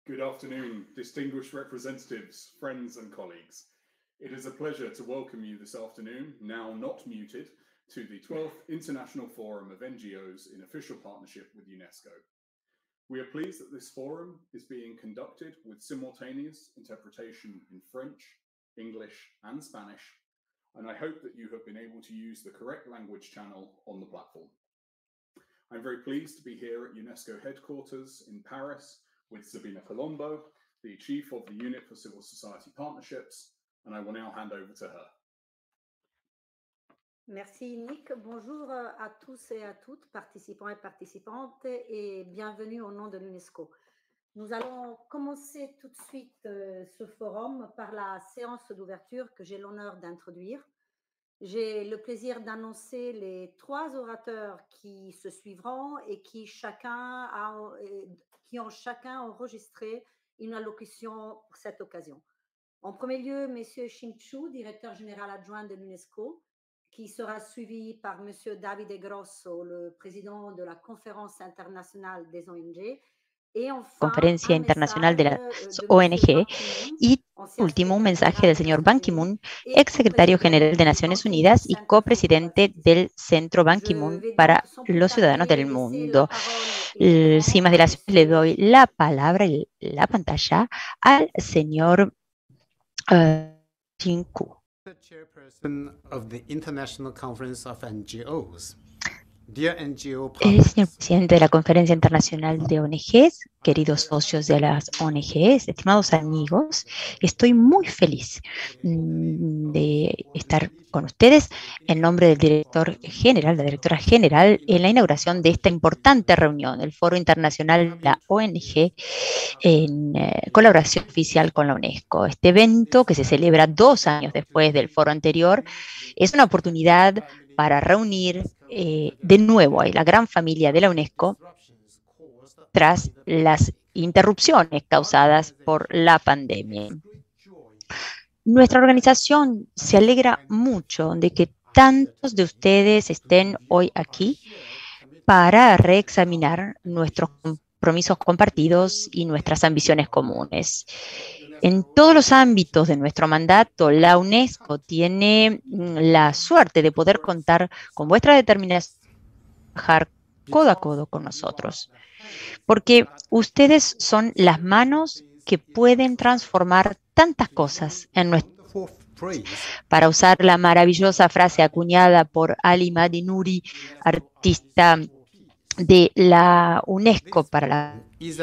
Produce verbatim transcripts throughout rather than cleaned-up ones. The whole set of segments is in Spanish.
Good afternoon, distinguished representatives, friends and colleagues. It is a pleasure to welcome you this afternoon, now not muted, to the twelfth International Forum of N G Os in official partnership with UNESCO. We are pleased that this forum is being conducted with simultaneous interpretation in French, English and Spanish, and I hope that you have been able to use the correct language channel on the platform. I'm very pleased to be here at UNESCO headquarters in Paris with Sabina Colombo, the Chief of the Unit for Civil Society Partnerships, and I will now hand over to her. Merci Nick. Bonjour à tous et à toutes, participants et participantes, et bienvenue au nom de l'UNESCO. Nous allons commencer tout de suite euh, ce forum par la séance d'ouverture que j'ai l'honneur d'introduire. J'ai le plaisir d'annoncer les trois orateurs qui se suivront et qui, chacun a, qui ont chacun enregistré une allocution pour cette occasion. En premier lieu, M. Xin Chu, directeur général adjoint de l'UNESCO, qui sera suivi par M. Davide Grosso, le président de la Conférence internationale des O N G, et enfin, Conferencia Internacional de las O N G, y último un mensaje del señor Ban Ki-moon, ex secretario general de Naciones Unidas y copresidente del Centro Ban Ki-moon para los ciudadanos del mundo. Sin más dilación, le doy la palabra y la pantalla al señor uh, Xin Chu. Chairperson of the International Conference of N G Os. El señor presidente de la Conferencia Internacional de O N Ges, queridos socios de las O N Ges, estimados amigos, estoy muy feliz de estar con ustedes en nombre del director general, la directora general, en la inauguración de esta importante reunión, el Foro Internacional de la O N G, en eh, colaboración oficial con la UNESCO. Este evento, que se celebra dos años después del foro anterior, es una oportunidad para reunir eh, de nuevo a la gran familia de la UNESCO tras las interrupciones causadas por la pandemia. Nuestra organización se alegra mucho de que tantos de ustedes estén hoy aquí para reexaminar nuestros compromisos compartidos y nuestras ambiciones comunes. En todos los ámbitos de nuestro mandato, la UNESCO tiene la suerte de poder contar con vuestra determinación de trabajar codo a codo con nosotros, porque ustedes son las manos que pueden transformar tantas cosas en nuestro. Para usar la maravillosa frase acuñada por Ali Madinuri, artista de la UNESCO para la...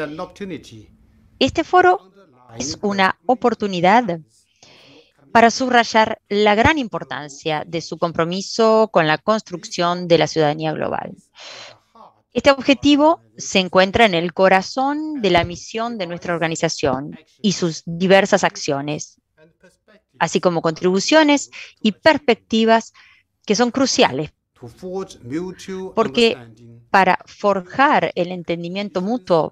Este foro es una oportunidad para subrayar la gran importancia de su compromiso con la construcción de la ciudadanía global. Este objetivo se encuentra en el corazón de la misión de nuestra organización y sus diversas acciones, así como contribuciones y perspectivas que son cruciales, porque para forjar el entendimiento mutuo,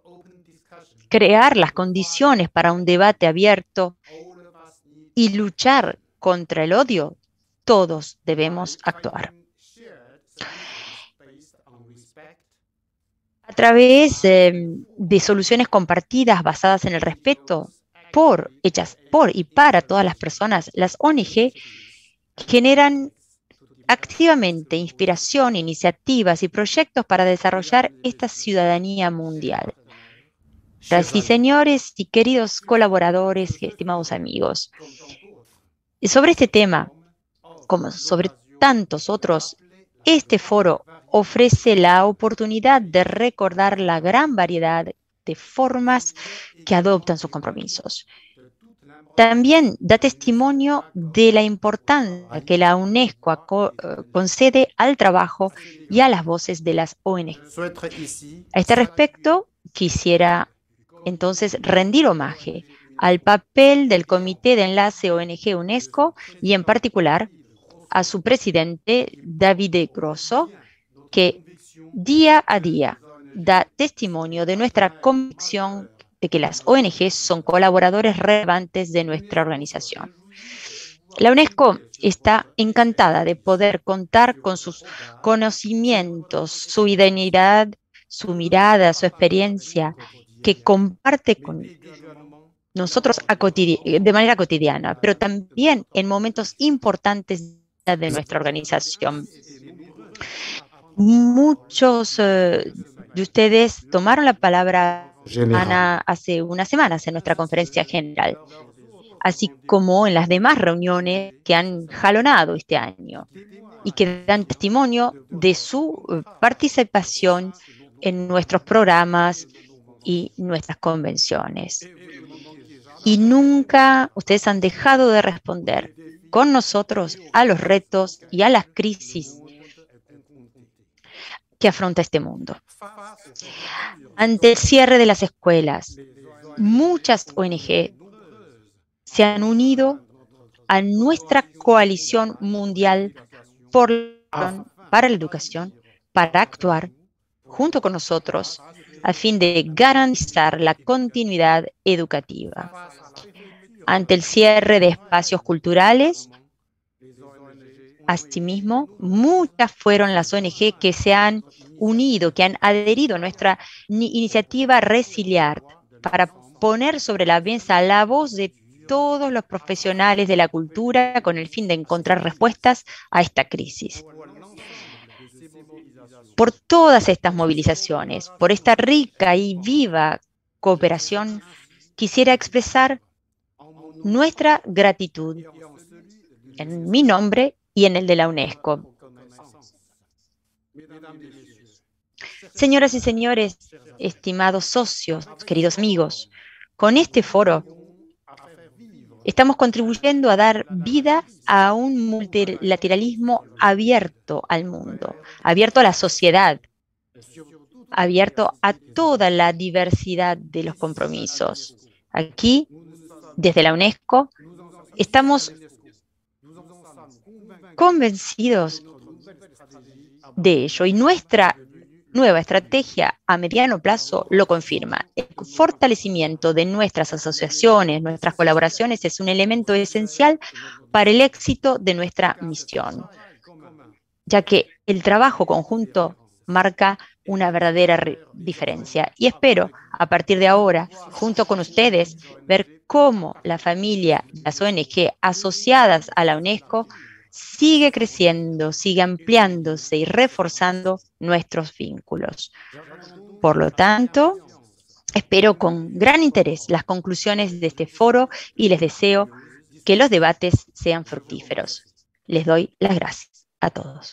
crear las condiciones para un debate abierto y luchar contra el odio, todos debemos actuar. A través eh, de soluciones compartidas basadas en el respeto, por, hechas por y para todas las personas, las O N G generan activamente inspiración, iniciativas y proyectos para desarrollar esta ciudadanía mundial. Sí, señores y queridos colaboradores, estimados amigos, sobre este tema, como sobre tantos otros, este foro ofrece la oportunidad de recordar la gran variedad de formas que adoptan sus compromisos. También da testimonio de la importancia que la UNESCO concede al trabajo y a las voces de las O N G. A este respecto, quisiera entonces rendir homenaje al papel del Comité de Enlace O N G UNESCO y en particular a su presidente Davide Grosso, que día a día da testimonio de nuestra convicción de que las O N G son colaboradores relevantes de nuestra organización. La UNESCO está encantada de poder contar con sus conocimientos, su identidad, su mirada, su experiencia que comparte con nosotros a de manera cotidiana, pero también en momentos importantes de nuestra organización. Muchos uh, de ustedes tomaron la palabra Ana, hace unas semanas en nuestra conferencia general, así como en las demás reuniones que han jalonado este año y que dan testimonio de su participación en nuestros programas y nuestras convenciones. Y nunca ustedes han dejado de responder con nosotros a los retos y a las crisis que afronta este mundo. Ante el cierre de las escuelas, muchas O N G se han unido a nuestra coalición mundial por, para la educación, para actuar junto con nosotros a fin de garantizar la continuidad educativa. Ante el cierre de espacios culturales, asimismo, muchas fueron las O N G que se han unido, que han adherido a nuestra iniciativa Resiliart para poner sobre la mesa la voz de todos los profesionales de la cultura con el fin de encontrar respuestas a esta crisis. Por todas estas movilizaciones, por esta rica y viva cooperación, quisiera expresar nuestra gratitud en mi nombre y en el de la UNESCO. Señoras y señores, estimados socios, queridos amigos, con este foro estamos contribuyendo a dar vida a un multilateralismo abierto al mundo, abierto a la sociedad, abierto a toda la diversidad de los compromisos. Aquí, desde la UNESCO, estamos convencidos de ello y nuestra nueva estrategia a mediano plazo lo confirma. El fortalecimiento de nuestras asociaciones, nuestras colaboraciones es un elemento esencial para el éxito de nuestra misión, ya que el trabajo conjunto marca una verdadera diferencia. Y espero, a partir de ahora, junto con ustedes, ver cómo la familia, las O N G asociadas a la UNESCO, sigue creciendo, sigue ampliándose y reforzando nuestros vínculos. Por lo tanto, espero con gran interés las conclusiones de este foro y les deseo que los debates sean fructíferos. Les doy las gracias a todos.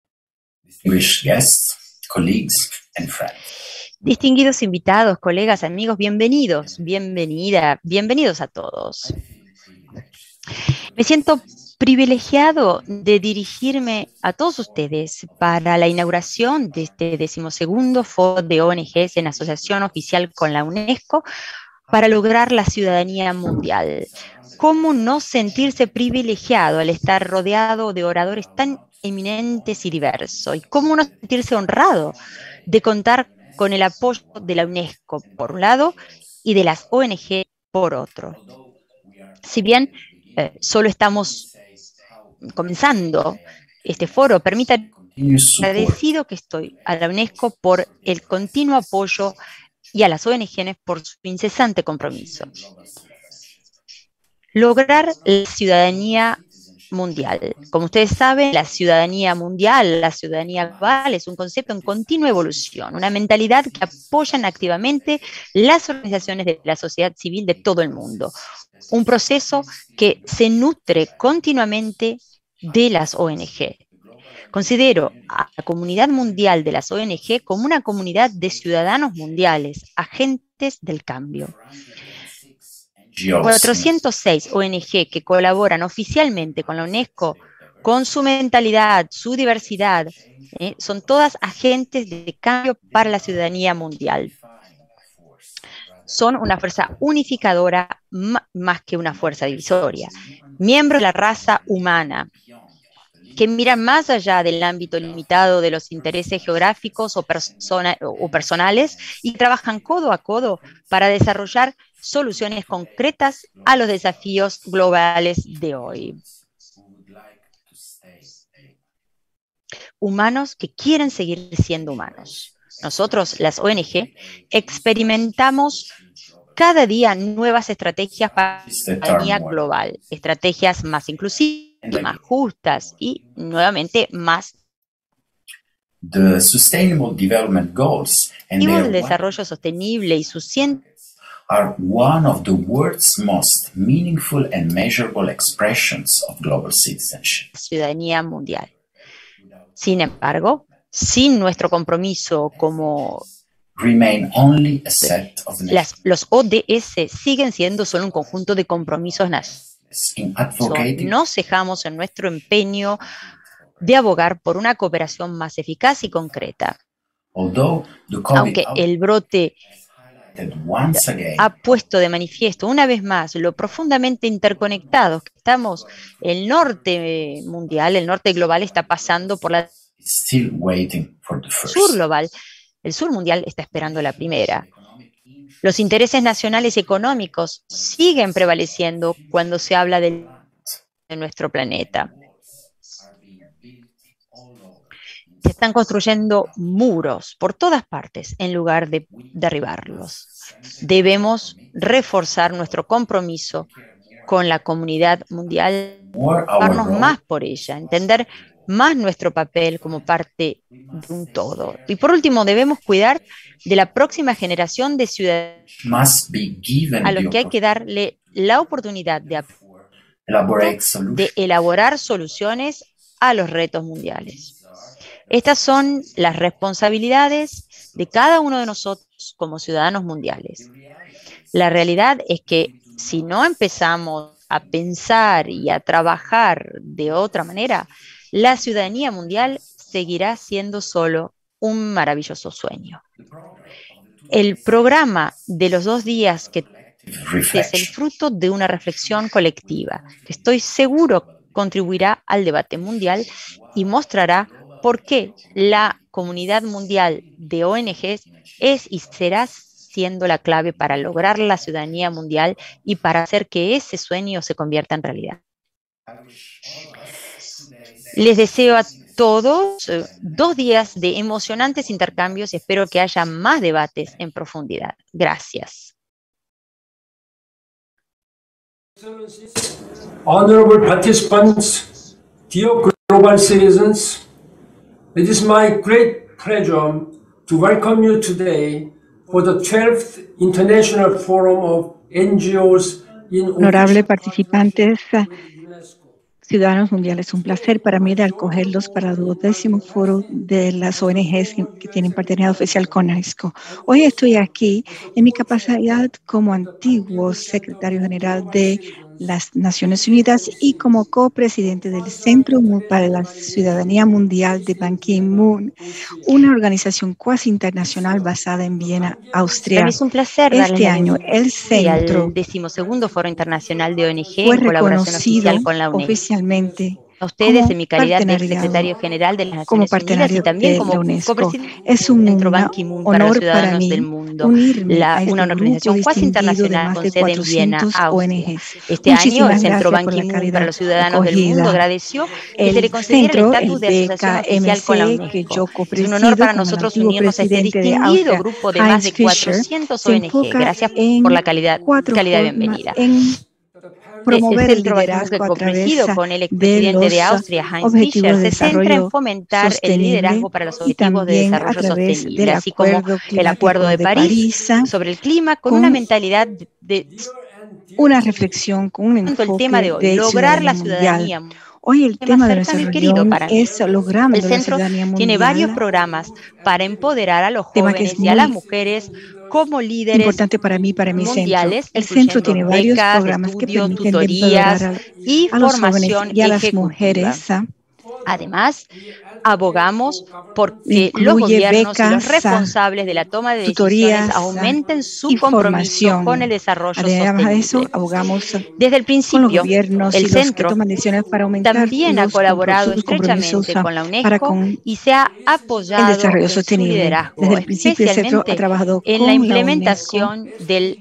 Distinguidos invitados, colegas, amigos, bienvenidos, bienvenida, bienvenidos a todos. Me siento privilegiado de dirigirme a todos ustedes para la inauguración de este decimosegundo Foro de O N Ges en asociación oficial con la UNESCO para lograr la ciudadanía mundial. ¿Cómo no sentirse privilegiado al estar rodeado de oradores tan eminentes y diversos? ¿Y cómo no sentirse honrado de contar con el apoyo de la UNESCO, por un lado, y de las O N G, por otro? Si bien eh, solo estamos comenzando este foro, permítanme agradecido que estoy a la UNESCO por el continuo apoyo y a las O N Ges por su incesante compromiso. Lograr la ciudadanía mundial. Como ustedes saben, la ciudadanía mundial, la ciudadanía global es un concepto en continua evolución, una mentalidad que apoyan activamente las organizaciones de la sociedad civil de todo el mundo. Un proceso que se nutre continuamente de las O N G. Considero a la comunidad mundial de las O N G como una comunidad de ciudadanos mundiales, agentes del cambio. cuatrocientos seis O N G que colaboran oficialmente con la UNESCO, con su mentalidad, su diversidad, ¿eh? son todas agentes de cambio para la ciudadanía mundial. Son una fuerza unificadora más que una fuerza divisoria. Miembros de la raza humana, que miran más allá del ámbito limitado de los intereses geográficos o, persona, o personales y trabajan codo a codo para desarrollar soluciones concretas a los desafíos globales de hoy. Humanos que quieren seguir siendo humanos. Nosotros, las O N G, experimentamos cada día nuevas estrategias para la ciudadanía global, estrategias más inclusivas, más justas y, nuevamente, más The Sustainable Development Goals and objetivos their del desarrollo sostenible y sus cien are one of the world's most meaningful and measurable expressions of global citizenship. ciudadanía mundial. Sin embargo, sin nuestro compromiso como Remain only a set of las, los O D S siguen siendo solo un conjunto de compromisos nacionales. in advocating No cejamos en nuestro empeño de abogar por una cooperación más eficaz y concreta. although the COVID Aunque el brote outbreak once again ha puesto de manifiesto una vez más lo profundamente interconectados que estamos, el norte mundial, el norte global está pasando por la is still waiting for the first. sur global, el sur mundial está esperando la primera. Los intereses nacionales y económicos siguen prevaleciendo cuando se habla del, de nuestro planeta. Se están construyendo muros por todas partes en lugar de derribarlos. Debemos reforzar nuestro compromiso con la comunidad mundial, More our preocuparnos role más por ella, entender más nuestro papel como parte de un todo. Y por último, debemos cuidar de la próxima generación de ciudadanos must be given a los the que hay que darle la oportunidad de, elaborate solutions de elaborar soluciones a los retos mundiales. Estas son las responsabilidades de cada uno de nosotros como ciudadanos mundiales. La realidad es que si no empezamos a pensar y a trabajar de otra manera, la ciudadanía mundial seguirá siendo solo un maravilloso sueño. El programa de los dos días que es el reflection. fruto de una reflexión colectiva que estoy seguro contribuirá al debate mundial y mostrará por qué la comunidad mundial de O N Ges es y será siendo la clave para lograr la ciudadanía mundial y para hacer que ese sueño se convierta en realidad. Les deseo a todos eh, dos días de emocionantes intercambios y espero que haya más debates en profundidad. Gracias. Honorable participants, dear global citizens, it is my great pleasure to welcome you today for the twelfth International Forum of N G Os in Honorables participantes, ciudadanos mundiales, un placer para mí de acogerlos para el duodécimo foro de las O N Ges que, que tienen partenariado oficial con UNESCO. Hoy estoy aquí en mi capacidad como antiguo secretario general de las Naciones Unidas y como copresidente del Centro para la Ciudadanía Mundial de Ban Ki-moon, una organización cuasi internacional basada en Viena, Austria. Para mí es un placer darles Este la año el centro al decimosegundo Foro Internacional de O N G fue en colaboración reconocido oficial con la UNESCO. oficialmente A ustedes como en mi calidad de partenariado- secretario general de las como Naciones Unidas y partenario también de como la UNESCO. copresidente Es un del Centro Ban una- Ki-moon para los honor para ciudadanos mí del mundo, unirme la- a este una grupo organización cuasi distinguido de internacional más con de sede en Viena, cuatrocientos Austria. O N Ges. Este año el Muchísimas Centro gracias Ban por la Ki-moon para calidad los ciudadanos del acogida. mundo agradeció que El se le concediera el centro, estatus el de asociación oficial con la B K M C, que UNESCO. yo Es un copresido honor para como el nosotros antiguo unirnos a este presidente de distinguido Austria, grupo de más Heinz de Fischer, cuatrocientos se O N G. enfoca Gracias en por la calidad, cuatro calidad formas bienvenida. en promover el el Centro Ban Ki-moon, que liderazgo a través copresido con el de expresidente los de Austria, Heinz objetivos Fischer, de se centra en desarrollo fomentar el sostenible liderazgo para los y objetivos de también a desarrollo través sostenible, del así como Acuerdo el Acuerdo Climático de de París París, sobre el clima, con con una mentalidad de, de una reflexión con un tanto el tema de enfoque hoy, de lograr la ciudadanía ciudadanía. mundial. Hoy el tema tema de nuestra cercano y querido reunión para mí. es logrando El la centro ciudadanía tiene varios mundial, programas para empoderar a los tema que es jóvenes y a las muy mujeres como líderes importante para mí, para mi centro. mundiales, El centro incluyendo tiene varios becas, programas que estudio, permiten tutorías empoderar y a, a los jóvenes formación y a las ejecutiva. mujeres. ¿ah? Además, abogamos porque los Incluye gobiernos y los becas, responsables de la toma de decisiones tutorías aumenten su y compromiso formación. con el desarrollo Además de eso, sostenible. abogamos Desde el con los principio, gobiernos el y los que centro toman decisiones para aumentar también ha los colaborado compro- sus compromisos estrechamente con la para UNESCO con y se ha el apoyado desarrollo en su sostenible. liderazgo, Desde el principio, el centro ha especialmente trabajado en con la la UNESCO implementación del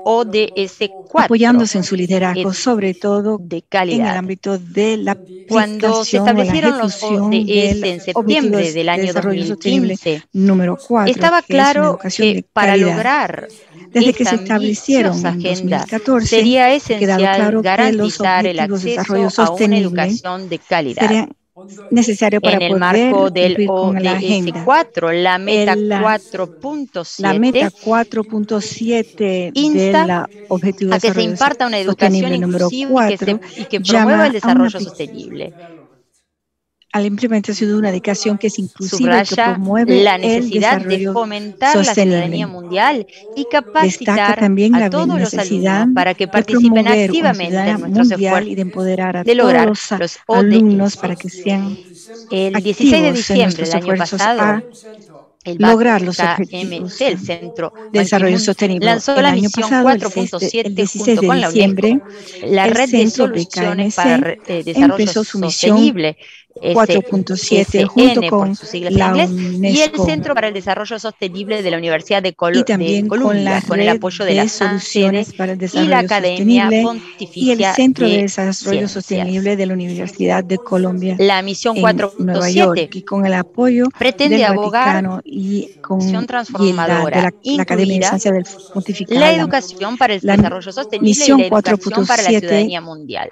O D S cuatro apoyándose en su liderazgo, sobre todo de en el calidad. ámbito de la Cuando se aplicación o la establecieron los ejecución O D S del en Objetivo septiembre de del año Desarrollo dos mil Sostenible quince, número cuatro, estaba que es una claro educación que de para calidad. lograr Desde que esta se establecieron ambiciosa en agenda dos mil catorce, sería ha quedado esencial claro que los garantizar el objetivos de desarrollo acceso a una sostenible educación de calidad. serían necesarios para En el marco poder del cumplir con la O D S agenda. cuatro, la meta El, cuatro punto la meta siete cuatro punto siete insta del Objetivo de a que se Desarrollo imparta una educación Sostenible número inclusiva y que, cuatro se, y que promueva el llama a una desarrollo sostenible. a la implementación de una educación que es inclusiva y que Subraya promueve la el necesidad de desarrollo fomentar la ciudadanía sostenible. mundial y Destaca capacitar también a la todos los necesidad alumnos para que de participen promover una activamente ciudadanía en nuestros mundial y esfuerzos de empoderar a de todos lograr los los alumnos O D S. para que sean El dieciséis de activos en diciembre nuestros del año esfuerzos pasado, a el lograr los K M objetivos T, el Centro de Ban desarrollo Ki-moon, sostenible. lanzó El la año misión pasado, el, cuatro punto el siete dieciséis junto de con la diciembre, UNESCO, la el red de centro de soluciones K para M C eh, desarrollo empezó su misión sostenible, cuatro punto siete junto S N con por sus siglas en la inglés, y el UNESCO Centro para el Desarrollo Sostenible de la Universidad de, y Col de también con la Columbia, con el red apoyo de de la S A C D soluciones para el y la desarrollo Academia sostenible y el Pontificia Centro de de Desarrollo Ciencias. Sostenible de la Universidad de Columbia La misión en cuatro punto Nueva siete York y con el apoyo pretende del abogar Vaticano y con y la, de transformadora, la, la Academia de incluida Ciencias del la Pontifical. educación para el La desarrollo sostenible y misión la cuatro educación punto para la siete ciudadanía mundial.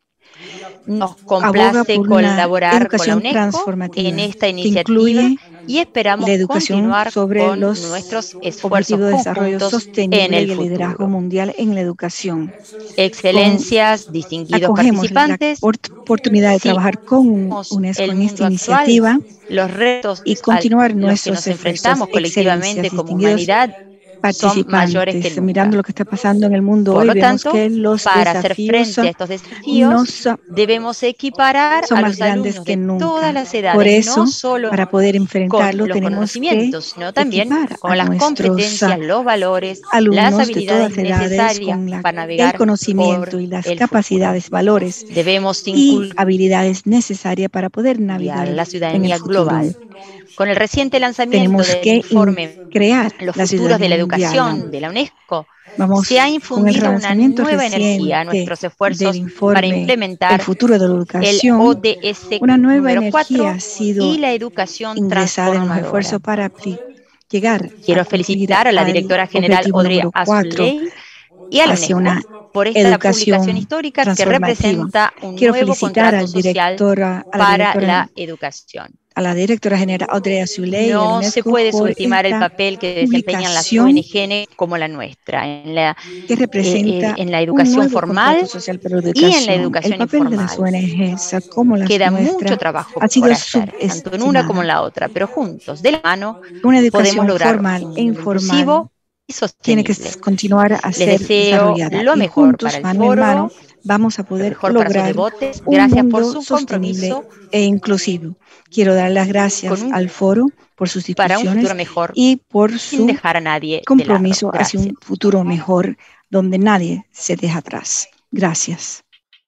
Nos aboga complace por una colaborar con la educación UNESCO transformativa en esta que iniciativa incluye y esperamos la educación continuar sobre con los nuestros esfuerzos objetivos de desarrollo conjuntos en sostenible el y el liderazgo futuro. mundial en la educación. Excelencias, Con, distinguidos acogemos la participantes, oportunidad de si trabajar con UNESCO el en esta mundo actual, iniciativa los retos y a continuar los que nuestros nos esfuerzos. enfrentamos colectivamente Excelencias, como distinguidos humanidad son mayores que participantes. Mirando nunca. lo que está pasando en el mundo Por hoy, lo vemos tanto, que los para hacer desafíos frente a estos desafíos, nos debemos equiparar son a más los grandes alumnos que de todas nunca. las Por edades, eso, no solo para poder con enfrentarlo, los tenemos que conocimientos, sino también equipar a con las nuestros competencias, los valores, las alumnos de habilidades todas edades necesarias con la, para el navegar por conocimiento y las el futuro. capacidades, valores Debemos y inculcar habilidades necesarias para poder navegar la en el ciudadanía futuro. global. Con el reciente lanzamiento Tenemos del que informe crear Los la futuros de ciudadanía la mundial. educación de la UNESCO, Vamos se ha con el infundido una relanzamiento nueva energía a reciente nuestros del esfuerzos para informe El implementar futuro de la el educación. O D S Una nueva número energía cuatro ha sido y la educación ingresada en los transformadora. esfuerzos para llegar Quiero a cumplir felicitar a la al directora general objetivo Audrey número cuatro Azoulay y a la hacia una UNESCO por esta publicación educación histórica que transformativa. representa un Quiero nuevo felicitar contrato al social directora, a la para directora, la educación. a la directora general Audrey Azoulay y a la No se UNESCO puede por subestimar el esta papel que desempeñan las publicación O N G como la nuestra en la, que eh, representa en la un educación nuevo formal contrato social para la y en la educación. El educación papel de las informal. O N Ges como las Queda mucho nuestras trabajo ha sido por hacer, tanto en una como en subestimada. la otra, pero juntos, de la mano, Una podemos educación lograr formal un e mundo informal inclusivo y tiene que sostenible. continuar a Les ser deseo desarrollada lo y mejor para juntos, el mano en foro, mano, vamos a lo poder mejor para sus lograr devotes. un Gracias por mundo su sostenible compromiso e inclusivo. Quiero dar las gracias con un, al foro por sus para un discusiones futuro mejor, y por sin su dejar a nadie de lado. compromiso hacia Gracias. un futuro mejor donde nadie se deja atrás. Gracias.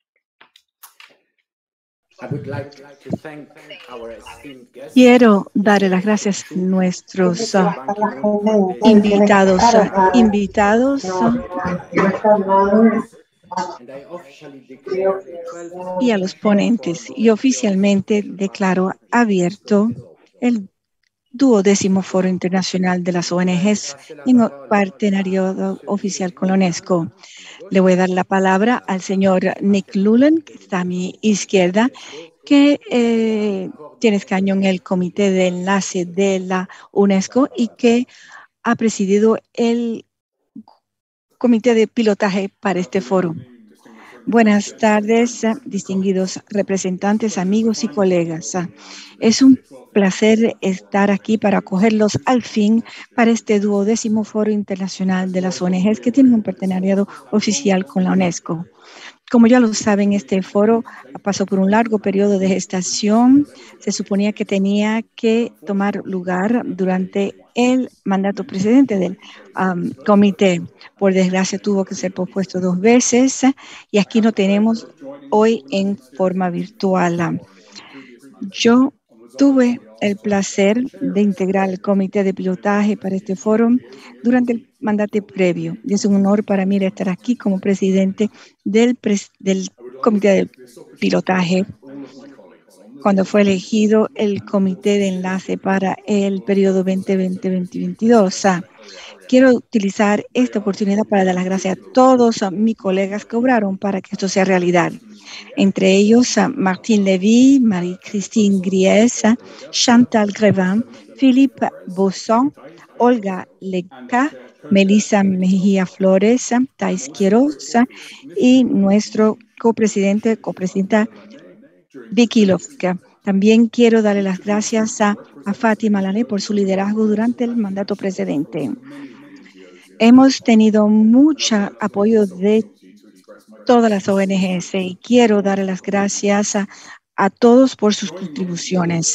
Quiero darle las gracias a nuestros uh, invitados, uh, invitados uh, y a los ponentes. Y oficialmente declaro abierto el duodécimo Foro Internacional de las O N Ges en partenariado oficial con la UNESCO. Le voy a dar la palabra al señor Nick Lulan, que está a mi izquierda, que eh, tiene escaño en el Comité de Enlace de la UNESCO y que ha presidido el Comité de Pilotaje para este foro. Buenas tardes, distinguidos representantes, amigos y colegas. Es un placer estar aquí para acogerlos al fin para este duodécimo Foro Internacional de las O N Ges que tiene un partenariado oficial con la UNESCO. Como ya lo saben, este foro pasó por un largo periodo de gestación. Se suponía que tenía que tomar lugar durante el mandato precedente del um, comité. Por desgracia, tuvo que ser pospuesto dos veces y aquí lo tenemos hoy en forma virtual. Yo tuve el placer de integrar el comité de pilotaje para este foro durante el mandato previo. Y es un honor para mí estar aquí como presidente del, pres del comité de pilotaje cuando fue elegido el comité de enlace para el periodo veinte veinte a veinte veintidós. Quiero utilizar esta oportunidad para dar las gracias a todos a mis colegas que obraron para que esto sea realidad. Entre ellos, a Martín Levy, Marie-Christine Gries, Chantal Grevin, Philippe Bosson, Olga Leca, Melissa Mejía Flores, Thais Quiroz y nuestro copresidente, copresidenta Vicky Lovka. También quiero darle las gracias a, a Fátima Lane por su liderazgo durante el mandato precedente. Hemos tenido mucho apoyo de todas las O N Ges y quiero darle las gracias a, a todos por sus contribuciones.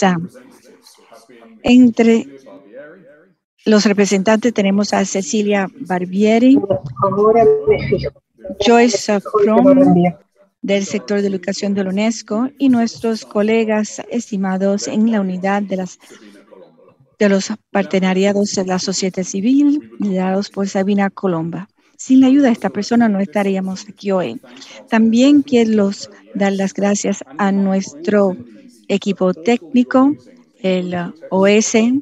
Entre los representantes tenemos a Cecilia Barbieri, Joyce Crom, del sector de educación de la UNESCO, y nuestros colegas estimados en la unidad de, las, de los partenariados de la sociedad civil, liderados por Sabina Colomba. Sin la ayuda de esta persona no estaríamos aquí hoy. También quiero dar las gracias a nuestro equipo técnico, el O S.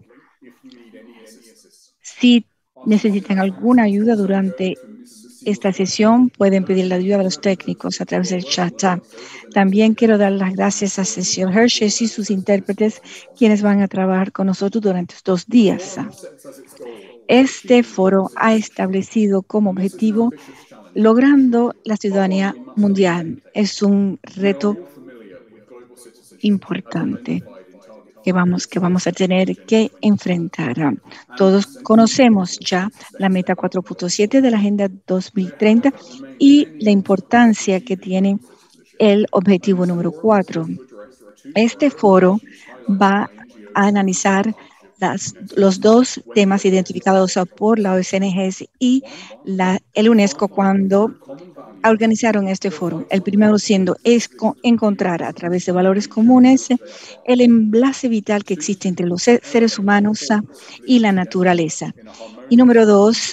Si necesitan alguna ayuda durante esta sesión, pueden pedir la ayuda de los técnicos a través del chat. También quiero dar las gracias a Cecil Hershey y sus intérpretes, quienes van a trabajar con nosotros durante estos días. Este foro ha establecido como objetivo logrando la ciudadanía mundial. Es un reto importante que vamos, que vamos a tener que enfrentar. Todos conocemos ya la meta cuatro punto siete de la Agenda dos mil treinta y la importancia que tiene el objetivo número cuatro. Este foro va a analizar las, los dos temas identificados por la O N Ges y la, el UNESCO cuando organizaron este foro. El primero siendo es encontrar a través de valores comunes el enlace vital que existe entre los seres humanos y la naturaleza. Y número dos,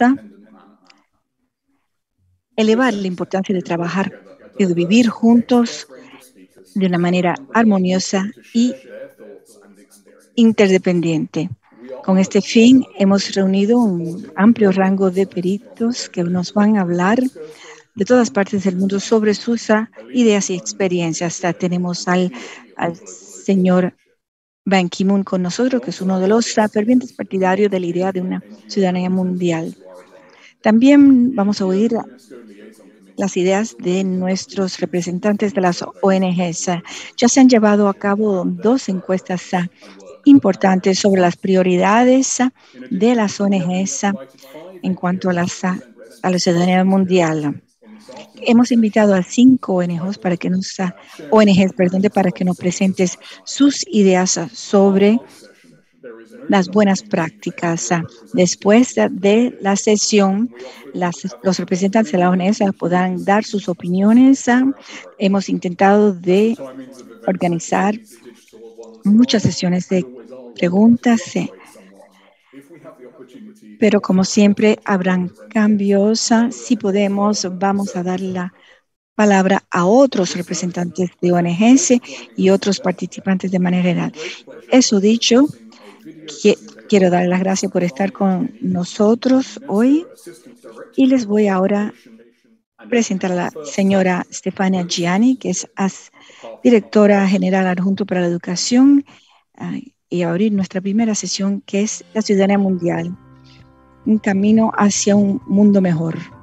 elevar la importancia de trabajar y de vivir juntos de una manera armoniosa y interdependiente. Con este fin, hemos reunido un amplio rango de peritos que nos van a hablar de todas partes del mundo sobre sus uh, ideas y experiencias. Uh, tenemos al, al señor Ban Ki-moon con nosotros, que es uno de los uh, fervientes partidarios de la idea de una ciudadanía mundial. También vamos a oír uh, las ideas de nuestros representantes de las O N Ges. Uh, ya se han llevado a cabo dos encuestas uh, importantes sobre las prioridades uh, de las O N Ges uh, en cuanto a, las, uh, a la ciudadanía mundial. Hemos invitado a cinco O N Ges para que nos, O N Ges, perdón, para que nos presentes sus ideas sobre las buenas prácticas. Después de la sesión, las, los representantes de la O N Ges podrán dar sus opiniones. Hemos intentado de organizar muchas sesiones de preguntas, pero como siempre habrán cambios. Si podemos, vamos a dar la palabra a otros representantes de O N Ges y otros participantes de manera general. Eso dicho, quiero dar las gracias por estar con nosotros hoy y les voy ahora a presentar a la señora Stefania Gianni, que es directora general adjunto para la educación, y abrir nuestra primera sesión, que es la ciudadanía mundial, un camino hacia un mundo mejor.